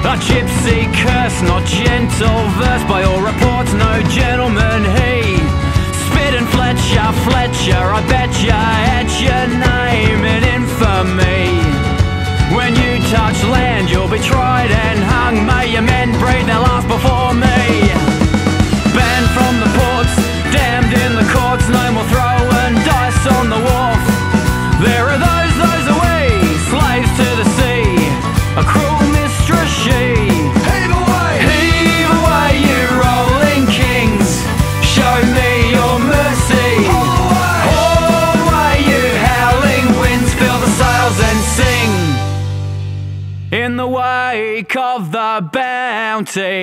A gypsy curse, not gentle verse, by all reports no gentleman he. Spittin' Fletcher, Fletcher, I bet ya had your name in infamy. When you touch land you'll be tried and hung. May your men breathe their last before me. Banned from the ports, damned in the courts, no more throwing dice on the wharf. There are those away, slaves to the sea, a cruel mistress she. Heave away you rolling kings, show me your mercy. Haul away you howling winds, fill the sails and sing in the wake of the Bounty.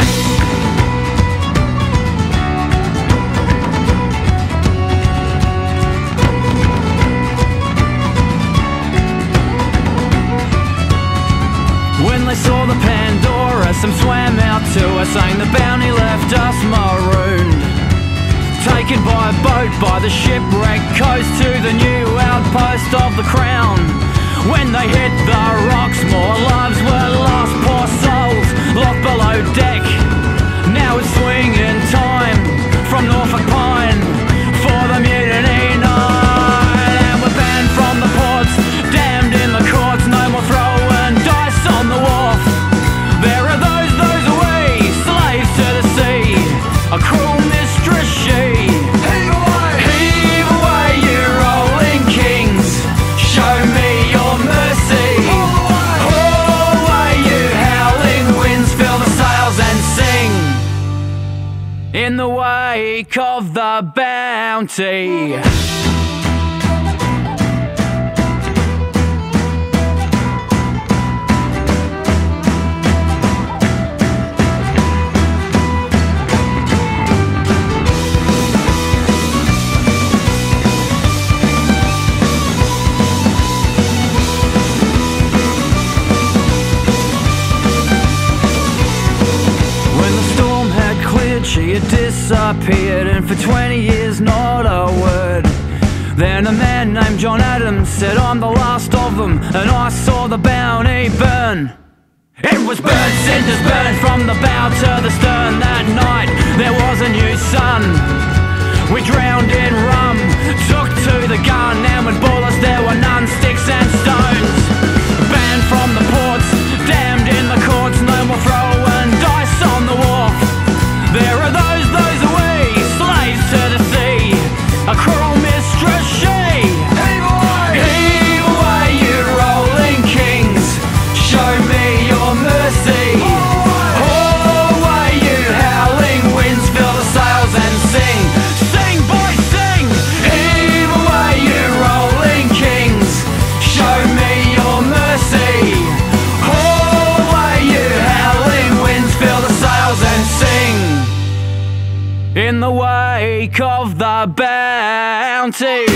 When they saw the Pandora, some swam out to us, saying the Bounty left us marooned. Taken by a boat by the shipwrecked coast to the new outpost of the Crown. When they hit the rocks, more lives were lost, poor souls locked below deck. Now it's swinging time from Norfolk Pine for the mutiny night. And we're banned from the ports, damned in the courts, no more throwing dice on the wharf. There are those away, slaves to the sea, a cruel mistress she. Heave away you rolling kings, show me your mercy. Haul away you howling winds, fill the sails and sing in the wake of the Bounty. She had disappeared, and for 20 years not a word. Then a man named John Adams said, I'm the last of them, and I saw the Bounty burn. It was burnt, cinders burned from the bow to the stern. That night there was a new sun. We drowned in rum, took to the gun, and with bullets there were none, sticks and stones. Banned from the ports, damned in the courts, no more throwing dice on the wharf. There are those away, slaves to the sea, a cruel mistress she. Heave away you rolling kings, show me your mercy. Haul away you howling winds, fill the sails and sing. Sing boys sing. Heave away you rolling kings, show me your mercy. Haul away you howling winds, fill the sails and sing in the wake of the Bounty.